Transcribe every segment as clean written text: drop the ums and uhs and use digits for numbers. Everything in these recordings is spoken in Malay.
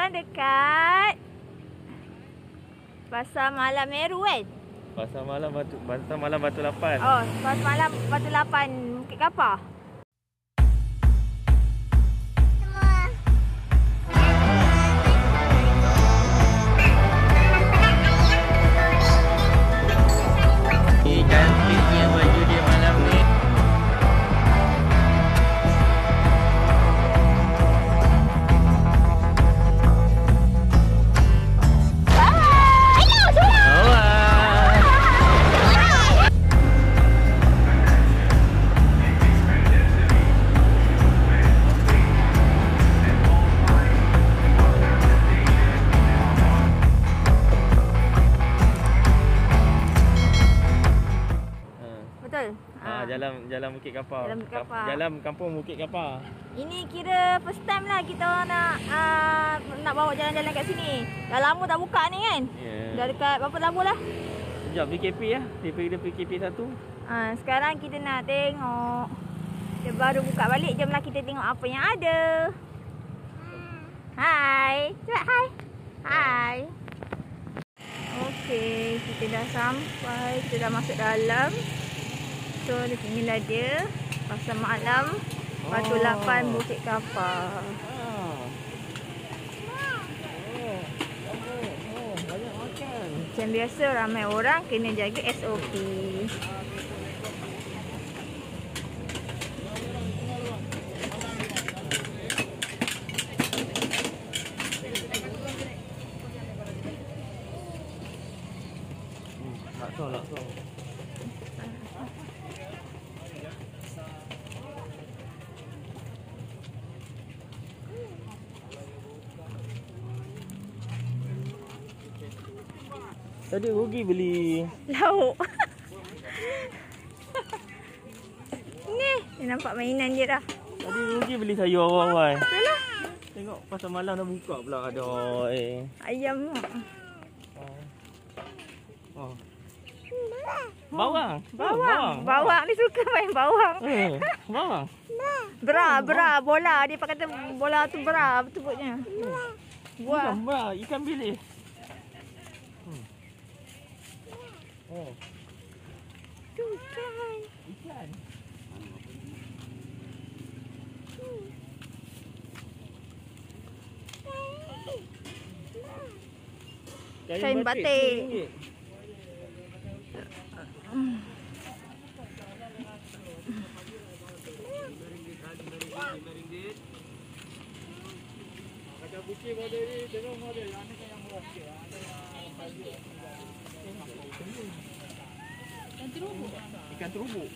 sekarang dekat Pasar Malam Meru kan? Pasar Malam Batu Lapan. Oh, Pasar Malam Batu Lapan, Bukit Kapar. Cantiknya baju dia malam ni. Jalan Bukit Kapar. Jalan Bukit Kapar. Jalan kampung Bukit Kapar. Ini kira first time lah kita nak bawa jalan-jalan kat sini. Dah lama tak buka ni kan? Yeah. Dah dekat berapa lama lah? Sejak PKP lah. Daripada PKP 1. Sekarang kita nak tengok. Dia baru buka balik. Jomlah kita tengok apa yang ada. Hai. Cepat hai. Hai. Okey, kita dah sampai. Kita dah masuk dalam. So, di sinilah dia. Pasar Malam Batu Lapan, Bukit Kapar. Banyak makan. Macam biasa, ramai orang kena jaga SOP. Laksa. Tadi rugi beli Lauk. Ni, dia nampak mainan je dah. Tadi rugi beli sayur awal-awal. Itulah. Tengok pasar malam dah buka pula. Aduh. Ayam. Bawang. Bawang ni suka main bawang. Bawang. Bra, bola. Dia kata bola tu bra sebutnya. Bukan bra, ikan bilis. Tu ikan. Ikan. Kain batik. Kaca buki model ni, tengok model. Ini kan yang murah sikit. Ikan terubuk.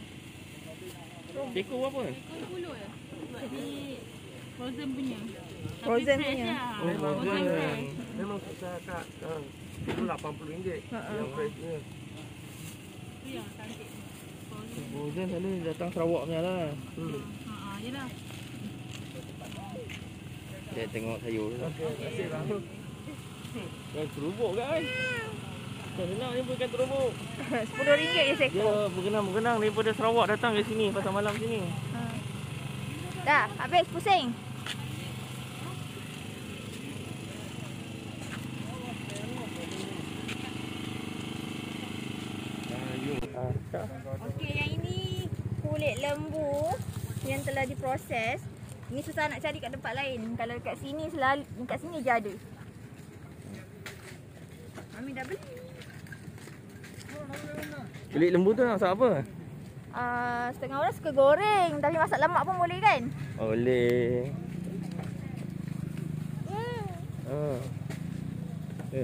Teko apa? 20 je. Sebab ni frozen punya. Frozen punya. Memang susah kat itu RM80 yang freshnya. Tu yang cantik. Frozen selalu datang Sarawak punya lah. Yelah. Dia tengok sayur tu. Terima kasih bang. Ikan terubuk kan? Ikan senang ni pun ikan terubuk. RM10 je seekor. Dia bergenang daripada Sarawak datang ke sini, pasar malam sini. Dah, habis pusing. Okey, yang ini kulit lembu yang telah diproses. Ini susah nak cari kat tempat lain. Kalau dekat sini dekat sini je ada. Mami dah beli. Kulit lembu tu nak masak apa? Setengah orang suka goreng, tapi masak lemak pun boleh kan? Boleh. Ya.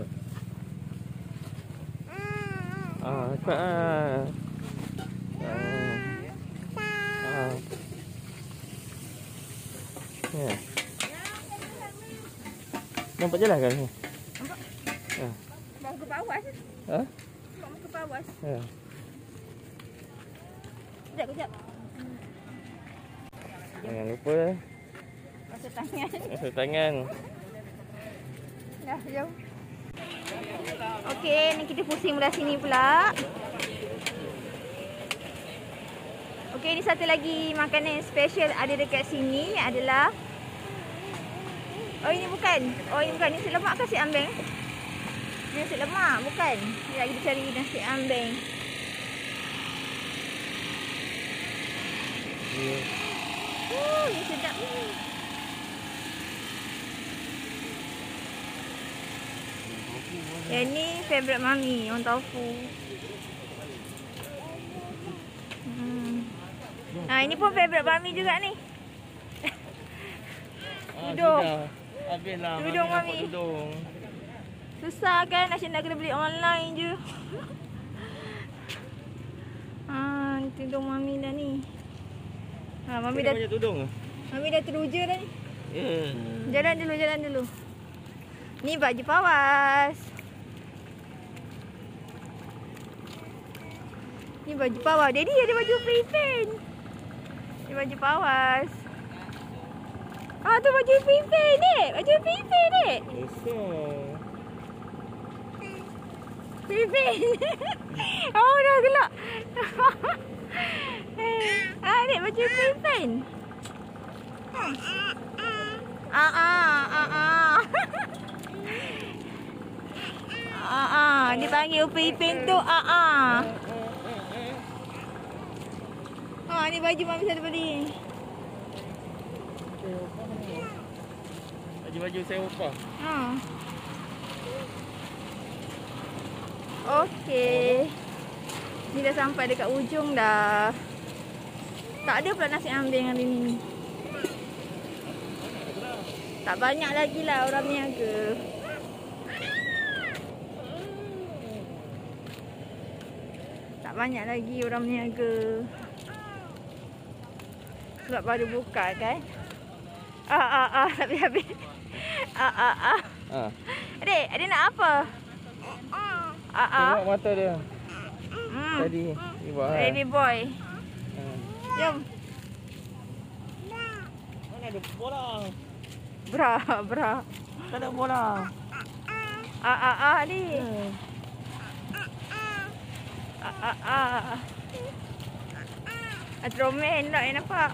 Cepat ah. Ya. Nampak jelas kan? Nampak? Ya. Bawa ke bawah. Bawa ke bawah. Ya. Kejap. Jangan lupa Basuh tangan. basuh tangan. Dah, jom. Okey, ni kita pusing belah sini pula. Okey, ni satu lagi makanan special ada dekat sini adalah Oh ini bukan. Oh ini bukan. Nasi lemak ke nasi ambeng? Ini nasi lemak bukan. Ni lagi dia cari nasi ambeng. Ya. Ni sedap ni. Yang ni favourite mami, orang tofu. Ini pun favourite mami juga ni. Tudung. Habislah. Tudung mami. Tudung. Susah kan Asyik nak kena beli online je. Tudung mami dah ni. Mami dah banyak tudung ke? Mami dah teruja dah ni. Ya. Jalan dulu. Ni baju pawas. Ni baju pawas. Daddy ada baju Filipin. Ni baju pawas. Tu baju Filipin ni. Baju Filipin ni. Besar. Filipin. Dah gelak. Ni baju Filipin. Dipanggil Filipin tu. Ni baju mami saya beli. Baju saya upah. Okey. Ni dah sampai dekat ujung dah. Tak ada pula nasi ambeng hari ni. Tak banyak lagi lah orang niaga. Tak banyak lagi orang niaga. Sebab baru buka kan. Habis. Adik nak apa? Tengok mata dia. Tadi. Baby boy. Jom. Mana ada bola? Bra. Tak ada bola. Ni. Atromen tak nampak.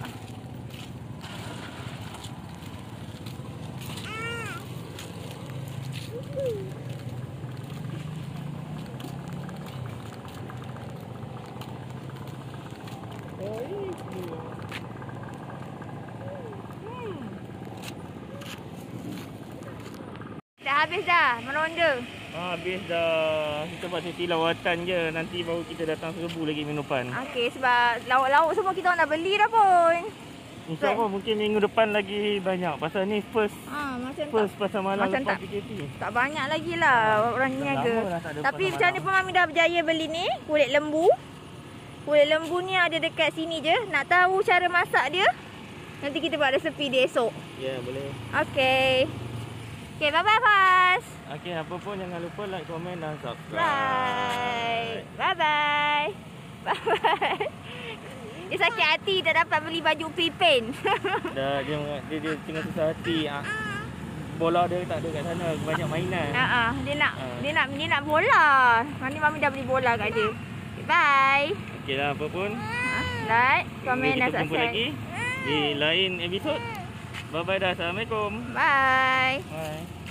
Dah habis dah meronda. Habis dah. Kita buat sesi lawatan je. Nanti baru kita datang serbu lagi minggu depan. Okey, sebab lauk-lauk semua kita orang dah beli dah pun. InsyaAllah mungkin minggu depan lagi banyak. Pasal ni first pasal malam macam lepas PKP. Tak banyak lagi lah orang niaga. Tapi macam ni pun mami dah berjaya beli ni kulit lembu. Kulit lembu ni ada dekat sini je. Nak tahu cara masak dia? Nanti kita buat resepi dia esok. Ya, boleh. Okey. Okey, bye-bye Faz. Okey, apa pun jangan lupa like, komen dan subscribe. Right. Bye-bye. Bye-bye. Dia sakit hati tak dapat beli baju Filipin. Dah dia tengah susah hati. Bola dia tak ada kat sana, banyak mainan. Dia nak bola. Nanti mami dah beli bola kat dia. Okay, bye. Okeylah, apa pun. Like, komen dan kita jumpa subscribe lagi di lain episod. Bye-bye dah. Assalamualaikum. Bye. Bye.